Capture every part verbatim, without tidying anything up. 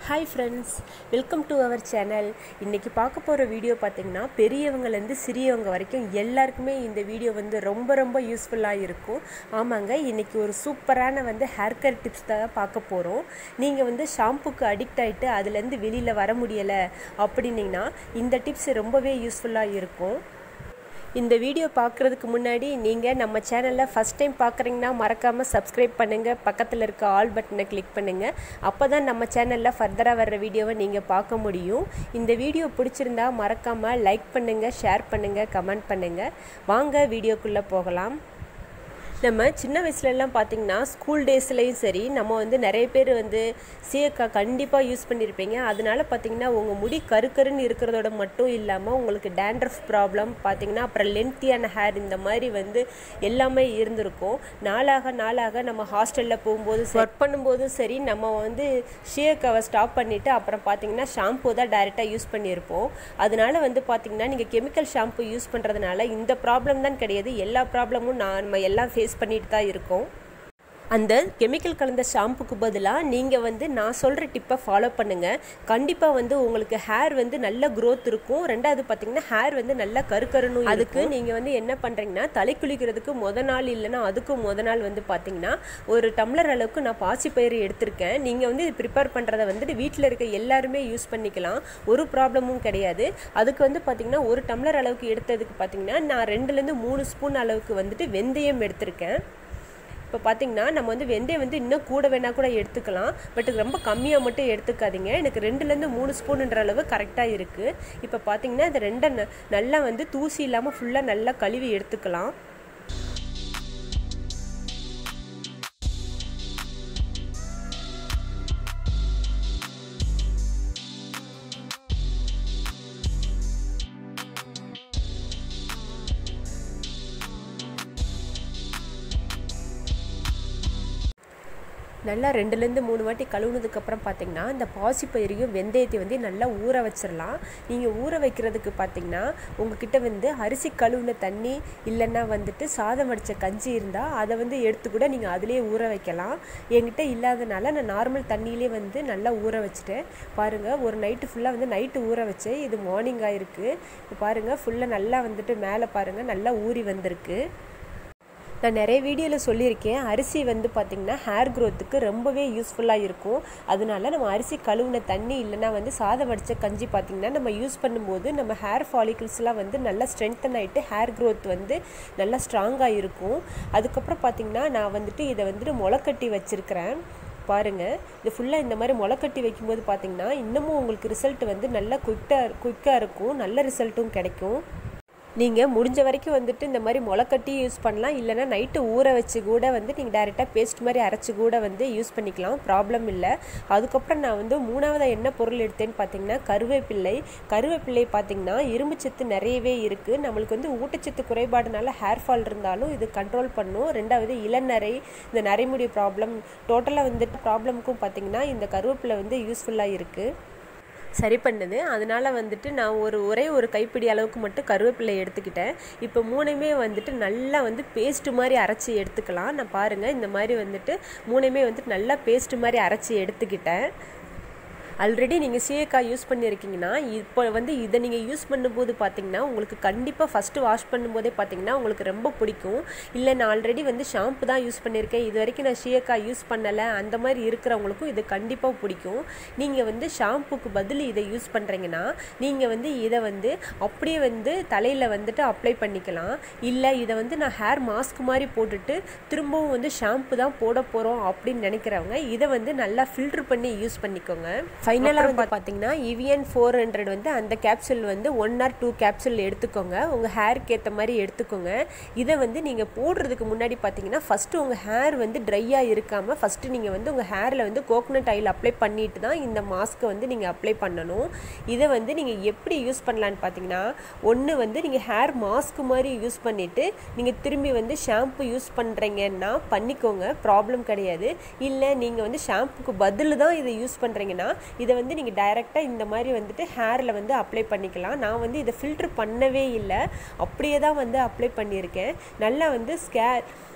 Hi friends, welcome to our channel. இன்னைக்கு பார்க்க போற வீடியோ பாத்தீங்கன்னா பெரியவங்கல இருந்து சிறியவங்க வரைக்கும் எல்லாருக்குமே இந்த வீடியோ வந்து ரொம்ப ரொம்ப யூஸ்ஃபுல்லா இருக்கும். ஆமாங்க, இன்னைக்கு ஒரு சூப்பரான வந்து ஹேர் கேர் டிப்ஸ் தான் பார்க்க போறோம். நீங்க வந்து ஷாம்புக்கு அடிக்ட் ஆயிட்டு அதில இருந்து வெளியில வர முடியல அப்படினீங்கன்னா இந்த டிப்ஸ் ரொம்பவே யூஸ்ஃபுல்லா இருக்கும். இந்த வீடியோ பார்க்கிறதுக்கு முன்னாடி நீங்க நம்ம சேனல்ல ஃபர்ஸ்ட் டைம் பார்க்கறீங்கன்னா மறக்காம Subscribe பண்ணுங்க, பக்கத்துல இருக்க ஆல் பட்டனை கிளிக் பண்ணுங்க. அப்பதான் நம்ம சேனல்ல ஃபர்தரா வர்ற வீடியோவை நீங்க பார்க்க முடியும். இந்த வீடியோ பிடிச்சிருந்தா மறக்காம லைக் பண்ணுங்க, ஷேர் பண்ணுங்க, கமெண்ட் பண்ணுங்க. வாங்க வீடியோக்குள்ள போகலாம். நம்ம சின்ன வயசுல எல்லாம் பாத்தீங்கன்னா ஸ்கூல் டேஸ்லயும் சரி நம்ம வந்து நிறைய பேர் வந்து சீயக்காய் கண்டிப்பா யூஸ் பண்ணிருப்பீங்க. அதனால பாத்தீங்கன்னா உங்க முடி கருக்கருன்னு இருக்குறதோட மட்டும் இல்லாம உங்களுக்கு dandruff ப்ராப்ளம் பாத்தீங்கன்னா அப்புறம் லென்த்தியான ஹேர் இந்த மாதிரி வந்து எல்லாமே இருந்திருக்கும். நாளாக நாளாக நம்ம ஹாஸ்டல்ல போகும்போது வர்க் பண்ணும்போது சரி நம்ம வந்து சீயக்காவை ஸ்டாப் பண்ணிட்டு அப்புறம் பாத்தீங்கன்னா ஷாம்பு தான் டைரக்டா யூஸ் பண்ணியிருப்போம். அதனால வந்து பாத்தீங்கன்னா நீங்க கெமிக்கல் ஷாம்பு யூஸ் பண்றதுனால இந்த ப்ராப்ளம் தான் கிடையாது, எல்லா ப்ராப்ளமும் நம்ம எல்லாம் ஃபேஸ் பண்ணிட்டு தான் இருக்கோம். அந்த கெமிக்கல் கலந்த ஷாம்புக்கு பதிலா நீங்க வந்து நான் சொல்ற டிப்பை ஃபாலோ பண்ணுங்க. கண்டிப்பா வந்து உங்களுக்கு ஹேர் வந்து நல்ல growth இருக்கும். ரெண்டாவது பாத்தீங்கன்னா ஹேர் வந்து நல்ல கருக்கருன்னு இருக்கும். அதுக்கு நீங்க வந்து என்ன பண்றீங்கன்னா தலை குளிக்கிறதுக்கு முத நாள் இல்லனா அதுக்கு முத நாள் வந்து பாத்தீங்கன்னா ஒரு டம்ளர் அளவுக்கு நான் பாசிப்பயிறு எடுத்துர்க்கேன். நீங்க வந்து இது ப்ரிப்பேர் பண்றத வந்து வீட்ல இருக்க எல்லாரும் யூஸ் பண்ணிக்கலாம். ஒரு ப்ராப்ளமும் கிடையாது. அதுக்கு வந்து பாத்தீங்கன்னா ஒரு டம்ளர் அளவுக்கு எடுத்ததுக்கு பாத்தீங்கன்னா நான் ரெண்டுல இருந்து மூணு ஸ்பூன் அளவுக்கு வந்துட்டு வெந்தயம் எடுத்துர்க்கேன். இப்போ பாத்தீங்கன்னா நம்ம வந்து வெந்தயம் வந்து இன்னும் கூட வேணா கூட எடுத்துக்கலாம். பட் ரொம்ப கம்மியா மட்டும் எடுத்துக்காதீங்க. எனக்கு ரெண்டுல இருந்து மூணு ஸ்பூன்ன்ற அளவு கரெக்ட்டா இருக்கு. இப்போ பாத்தீங்கன்னா இந்த ரெண்ட நல்லா வந்து தூசி இல்லாம ஃபுல்லா நல்லா கழுவி எடுத்துக்கலாம். நல்லா ரெண்டுல இருந்து மூணு வாட்டி கழுவுனதுக்கு அப்புறம் பாத்தீங்கன்னா இந்த பாசிப்பயிரையும் வெந்தயத்தை வந்து நல்லா ஊற வச்சிரலாம். நீங்க ஊற வைக்கிறதுக்கு பாத்தீங்கன்னா உங்ககிட்ட வந்து அரிசி கழுவுன தண்ணி இல்லனா வந்துட்டு சாதம் வடிச்ச கஞ்சி இருந்தா அத வந்து எடுத்து கூட நீங்க அதிலே ஊற வைக்கலாம். என்கிட்ட இல்லாதனால நான் நார்மல் தண்ணியிலே வந்து நல்லா ஊற வச்சிட்டேன். பாருங்க ஒரு நைட் ஃபுல்லா வந்து நைட் ஊற வச்சேன். இது மார்னிங் ஆயிருக்கு. பாருங்க ஃபுல்லா நல்லா வந்துட்டு மேலே பாருங்க நல்லா ஊறி வந்திருக்கு. நான் நிறைய வீடியோல சொல்லியிருக்கேன் அரிசி வந்து பாத்தீங்கன்னா ஹேர் growthக்கு ரொம்பவே யூஸ்ஃபுல்லா இருக்கும். அதனால நம்ம அரிசி கழுவுன தண்ணி இல்லனா வந்து சாதம் வடிச்ச கஞ்சி பாத்தீங்கன்னா நம்ம யூஸ் பண்ணும்போது நம்ம ஹேர் ஃபாலிகல்ஸ்லாம் வந்து நல்லா ஸ்ட்ரெங்தன் ஆயிட்டு ஹேர் growth வந்து நல்லா ஸ்ட்ராங்கா இருக்கும். அதுக்கு அப்புறம் பாத்தீங்கன்னா நான் வந்துட்டு இத வந்துட்டு முளைக்கட்டி வச்சிருக்கேன். பாருங்க இது ஃபுல்லா இந்த மாதிரி முளைக்கட்டி வைக்கும்போது பாத்தீங்கன்னா இன்னமும் உங்களுக்கு ரிசல்ட் வந்து நல்லா குயிக்கா குயிக்கா இருக்கும். நல்ல ரிசல்ட்டும் கிடைக்கும். நீங்க முடிஞ்ச வரைக்கும் வந்துட்டு இந்த மாதிரி முளைக்கட்டி யூஸ் பண்ணலாம். இல்லனா நைட் ஊற வச்சு கூட வந்து நீங்க டைரக்டா பேஸ்ட் மாதிரி அரைச்சு கூட வந்து யூஸ் பண்ணிக்கலாம். ப்ராப்ளம் இல்ல. அதுக்கு அப்புறம் நான் வந்து மூணாவது என்ன பொருள் எடுத்தேன்னு பாத்தீங்கன்னா கருவேப்பிலை. கருவேப்பிலை பாத்தீங்கன்னா இரும்பு சத்து நிறையவே இருக்கு. நமக்கு வந்து ஊட்டச்சத்து குறைபாடுனால ஹேர் ஃபால் இருந்தாலும் இது கண்ட்ரோல் பண்ணும். ரெண்டாவது இளநரை இந்த நரைமுடி ப்ராப்ளம் டோட்டலா வந்து ப்ராப்ளம்க்கும் பாத்தீங்கன்னா இந்த கருவேப்பிலை வந்து யூஸ்ஃபுல்லா இருக்கு. சரி பண்ணுது. அதனால வந்துட்டு நான் ஒரு ஒரே ஒரு கைப்பிடி அளவுக்கு மட்டும் கருவேப்பிலை எடுத்துக்கிட்டேன். இப்போ மூணுமே வந்துட்டு நல்லா வந்து பேஸ்ட் மாதிரி அரைச்சி எடுத்துக்கலாம். நான் பாருங்க இந்த மாதிரி வந்துட்டு மூணுமே வந்துட்டு நல்லா பேஸ்ட் மாதிரி அரைச்சி எடுத்துக்கிட்டேன். ஆல்ரெடி நீங்க சீயக்காய் யூஸ் பண்ணிருக்கீங்கன்னா இப்போ வந்து இத நீங்க யூஸ் பண்ணும்போது பாத்தீங்கன்னா உங்களுக்கு கண்டிப்பா ஃபர்ஸ்ட் வாஷ் பண்ணும்போதே பாத்தீங்கன்னா உங்களுக்கு ரொம்ப பிடிக்கும். இல்ல நான் ஆல்ரெடி வந்து ஷாம்பு தான் யூஸ் பண்ணிருக்கேன், இதுவரைக்கும் நான் சீயக்காய் யூஸ் பண்ணல அந்த மாதிரி இருக்குறவங்களுக்கும் இது கண்டிப்பா பிடிக்கும். நீங்க வந்து ஷாம்புக்கு பதில் இத யூஸ் பண்றீங்கன்னா நீங்க வந்து இத வந்து அப்படியே வந்து தலையில வந்துட்டு அப்ளை பண்ணிக்கலாம். இல்ல இத வந்து நான் ஹேர் மாஸ்க் மாதிரி போட்டுட்டு திரும்பவும் வந்து ஷாம்பு தான் போட போறோம் அப்படினு நினைக்கிறவங்க இத வந்து நல்லா ஃபில்டர் பண்ணி யூஸ் பண்ணிக்கோங்க. ஃபைனலா வந்து பாத்தீங்கன்னா E V N four hundred வந்து அந்த கேப்சூல் வந்து one or two கேப்சூல் எடுத்துக்கோங்க. உங்க ஹேருக்கு ஏத்த மாதிரி எடுத்துக்கோங்க. இத வந்து நீங்க போடுறதுக்கு முன்னாடி பாத்தீங்கன்னா ஃபர்ஸ்ட் உங்க ஹேர் வந்து ட்ரையா இருக்காம ஃபர்ஸ்ட் நீங்க வந்து உங்க ஹேர்ல வந்து கோகனட் ஆயில் அப்ளை பண்ணிட்டு தான் இந்த மாஸ்க் வந்து நீங்க அப்ளை பண்ணனும். இத வந்து நீங்க எப்படி யூஸ் பண்ணலாம்னு பாத்தீங்கன்னா ஒன்னு வந்து நீங்க ஹேர் மாஸ்க் மாதிரி யூஸ் பண்ணிட்டு நீங்க திரும்பி வந்து ஷாம்பு யூஸ் பண்றீங்கன்னா பண்ணிக்கோங்க, ப்ராப்ளம் கிடையாது. இல்ல நீங்க வந்து ஷாம்புக்கு பதிலா தான் இத யூஸ் பண்றீங்கன்னா இத வந்து நீங்க டைரக்ட்டா இந்த மாதிரி வந்துட்டு ஹேர்ல வந்து அப்ளை பண்ணிக்கலாம். நான் வந்து இத ஃபில்டர் பண்ணவே இல்ல, அப்படியே தான் வந்து அப்ளை பண்ணியிருக்கேன். நல்லா வந்து ஸ்கேர்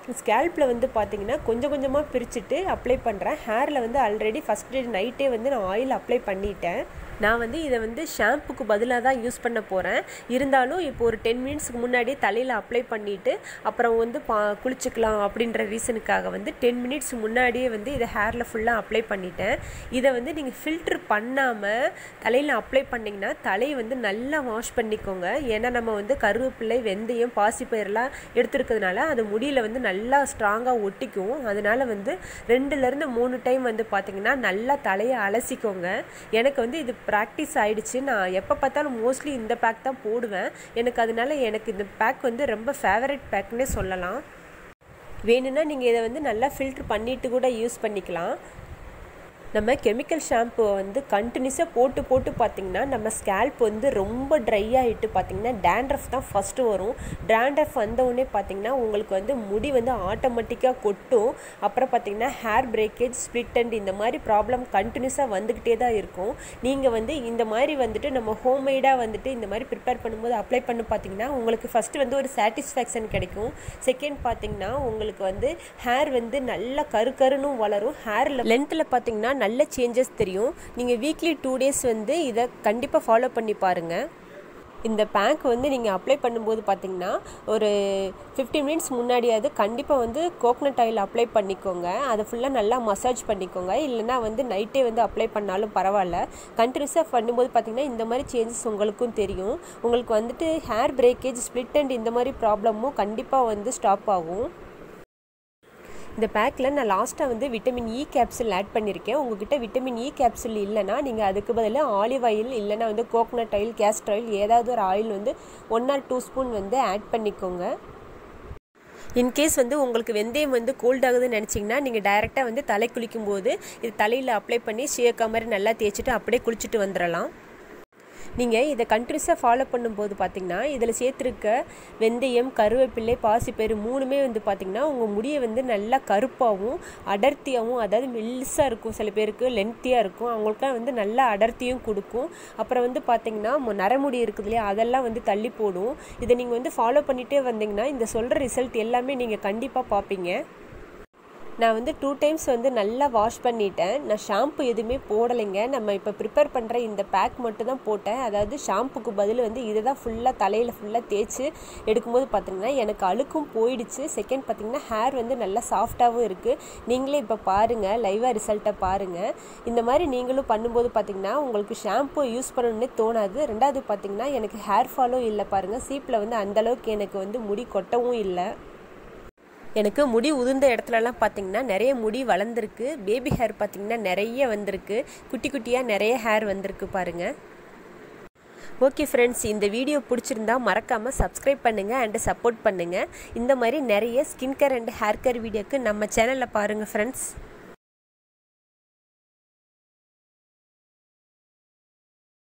ஸ்கேல்ப்பில் வந்து பார்த்திங்கன்னா கொஞ்சம் கொஞ்சமாக பிரிச்சுட்டு அப்ளை பண்ணுறேன். ஹேரில் வந்து ஆல்ரெடி ஃபஸ்ட் டே நைட்டே வந்து நான் ஆயில் அப்ளை பண்ணிட்டேன். நான் வந்து இதை வந்து ஷாம்புக்கு பதிலாக தான் யூஸ் பண்ண போகிறேன். இருந்தாலும் இப்போ ஒரு டென் மினிட்ஸ்க்கு முன்னாடியே தலையில் அப்ளை பண்ணிவிட்டு அப்புறம் வந்து பா குளிச்சுக்கலாம் அப்படின்ற ரீசனுக்காக வந்து டென் மினிட்ஸ் முன்னாடியே வந்து இதை ஹேரில் ஃபுல்லாக அப்ளை பண்ணிட்டேன். இதை வந்து நீங்கள் ஃபில்ட்ரு பண்ணாமல் தலையில் அப்ளை பண்ணிங்கன்னா தலையை வந்து நல்லா வாஷ் பண்ணிக்கோங்க. ஏன்னா நம்ம வந்து கருவேப்பிலை, வெந்தயம், பாசிப்பயிரெலாம் எடுத்துருக்கிறதுனால அது முடியில் வந்து நல்லா ஸ்ட்ராங்காக ஒட்டிக்கும். அதனால் வந்து ரெண்டுலேருந்து மூணு டைம் வந்து பார்த்திங்கன்னா நல்லா தலையை அலசிக்கோங்க. எனக்கு வந்து இது ப்ராக்டிஸ் ஆகிடுச்சு. நான் எப்போ பார்த்தாலும் மோஸ்ட்லி இந்த பேக் தான் போடுவேன். எனக்கு அதனால எனக்கு இந்த பேக் வந்து ரொம்ப ஃபேவரட் பேக்னே சொல்லலாம். வேணும்னா நீங்கள் இதை வந்து நல்லா ஃபில்ட்ரு பண்ணிவிட்டு கூட யூஸ் பண்ணிக்கலாம். நம்ம கெமிக்கல் ஷாம்புவை வந்து கண்டினியூஸாக போட்டு போட்டு பார்த்திங்கன்னா நம்ம ஸ்கேல்ப் வந்து ரொம்ப ட்ரை ஆகிட்டு பார்த்திங்கன்னா டேண்ட்ரஃப் தான் ஃபஸ்ட்டு வரும். டேண்ட்ரஃப் வந்தவுடனே பார்த்திங்கன்னா உங்களுக்கு வந்து முடி வந்து ஆட்டோமேட்டிக்காக கொட்டும். அப்புறம் பார்த்திங்கன்னா ஹேர் பிரேக்கேஜ், ஸ்ப்ளிட் அண்ட் இந்த மாதிரி ப்ராப்ளம் கண்டினியூஸாக வந்துக்கிட்டே தான் இருக்கும். நீங்கள் வந்து இந்த மாதிரி வந்துட்டு நம்ம ஹோம்மேடாக வந்துட்டு இந்த மாதிரி ப்ரிப்பேர் பண்ணும்போது அப்ளை பண்ணி பார்த்திங்கன்னா உங்களுக்கு ஃபஸ்ட்டு வந்து ஒரு சாட்டிஸ்ஃபேக்ஷன் கிடைக்கும். செகண்ட் பார்த்திங்கன்னா உங்களுக்கு வந்து ஹேர் வந்து நல்லா கரு கருன்னு வளரும். ஹேரில் லென்த்தில் பார்த்திங்கன்னா நல்ல சேஞ்சஸ் தெரியும். நீங்கள் வீக்லி டூ டேஸ் வந்து இதை கண்டிப்பாக ஃபாலோ பண்ணி பாருங்கள். இந்த பேக் வந்து நீங்கள் அப்ளை பண்ணும்போது பார்த்திங்கன்னா ஒரு ஃபிஃப்டி மினிட்ஸ் முன்னாடியாவது கண்டிப்பாக வந்து கோகனட் ஆயில் அப்ளை பண்ணிக்கோங்க. அதை ஃபுல்லாக நல்லா மசாஜ் பண்ணிக்கோங்க. இல்லைனா வந்து நைட்டே வந்து அப்ளை பண்ணாலும் பரவாயில்ல. கண்டினியூஸாக பண்ணும்போது பார்த்திங்கன்னா இந்த மாதிரி சேஞ்சஸ் உங்களுக்கும் தெரியும். உங்களுக்கு வந்துட்டு ஹேர் பிரேக்கேஜ், ஸ்ப்ளிட் அண்ட் இந்த மாதிரி ப்ராப்ளமும் கண்டிப்பாக வந்து ஸ்டாப் ஆகும். இந்த பேக்கில் நான் லாஸ்ட்டாக வந்து விட்டமின் இ கேப்சூல் ஆட் பண்ணியிருக்கேன். உங்கள்கிட்ட விட்டமின் இ கேப்சூல் இல்லைனா நீங்கள் அதுக்கு பதிலாக ஆலிவ் ஆயில் இல்லைனா வந்து கோகனட் ஆயில், கேஸ்டர் ஆயில் ஏதாவது ஒரு ஆயில் வந்து ஒன் ஆர் டூ ஸ்பூன் வந்து ஆட் பண்ணிக்கோங்க. இன்கேஸ் வந்து உங்களுக்கு வெந்தயம் வந்து கோல்ட் ஆகுதுன்னு நினச்சிங்கன்னா நீங்கள் டைரெக்டாக வந்து தலை குளிக்கும்போது இது தலையில் அப்ளை பண்ணி சீயக்கா மாதிரி நல்லா தேய்ச்சிட்டு அப்படியே குளிச்சுட்டு வந்துடலாம். நீங்கள் இதை கண்டினியூஸாக ஃபாலோ பண்ணும்போது பார்த்திங்கன்னா இதில் சேர்த்துருக்க வெந்தயம், கருவேப்பிலை, பாசிப்பயிறு மூணுமே வந்து பார்த்திங்கன்னா உங்கள் முடியை வந்து நல்லா கருப்பாகவும் அடர்த்தியாகவும், அதாவது மெல்லிஸாக இருக்கும், சில பேருக்கு லென்த்தியாக இருக்கும், அவங்களுக்குலாம் வந்து நல்லா அடர்த்தியும் கொடுக்கும். அப்புறம் வந்து பார்த்திங்கன்னா நரமுடி இருக்குது இல்லையா, அதெல்லாம் வந்து தள்ளி போடும். இதை நீங்கள் வந்து ஃபாலோ பண்ணிகிட்டே வந்தீங்கன்னா இந்த சொல்கிற ரிசல்ட் எல்லாமே நீங்கள் கண்டிப்பாக பார்ப்பீங்க. நான் வந்து டூ டைம்ஸ் வந்து நல்லா வாஷ் பண்ணிட்டேன். நான் ஷாம்பு எதுவுமே போடலைங்க. நம்ம இப்போ ப்ரிப்பேர் பண்ணுற இந்த பேக் மட்டும் தான் போட்டேன். அதாவது ஷாம்புக்கு பதில் வந்து இதை தான் ஃபுல்லாக தலையில் ஃபுல்லாக தேய்ச்சி எடுக்கும்போது பார்த்திங்கன்னா எனக்கு அழுக்கும் போயிடுச்சு. செகண்ட் பார்த்திங்கன்னா ஹேர் வந்து நல்லா சாஃப்டாகவும் இருக்குது. நீங்களே இப்போ பாருங்கள், லைவாக ரிசல்ட்டை பாருங்கள். இந்த மாதிரி நீங்களும் பண்ணும்போது பார்த்திங்கன்னா உங்களுக்கு ஷாம்பு யூஸ் பண்ணணுன்னே தோணாது. ரெண்டாவது பார்த்திங்கன்னா எனக்கு ஹேர் ஃபாலும் இல்லை பாருங்கள். சீப்பில் வந்து அந்தளவுக்கு எனக்கு வந்து முடி கொட்டவும் இல்லை. எனக்கு முடி உதிர்ந்த இடத்துலலாம் பார்த்திங்கன்னா நிறைய முடி வளர்ந்துருக்கு. பேபி ஹேர் பார்த்திங்கன்னா நிறைய வந்திருக்கு. குட்டி குட்டியாக நிறைய ஹேர் வந்திருக்கு பாருங்கள். ஓகே ஃப்ரெண்ட்ஸ், இந்த வீடியோ பிடிச்சிருந்தா மறக்காமல் சப்ஸ்கிரைப் பண்ணுங்கள் அண்டு சப்போர்ட் பண்ணுங்கள். இந்த மாதிரி நிறைய skin care and hair care வீடியோக்கு நம்ம சேனலில் பாருங்கள் ஃப்ரெண்ட்ஸ்.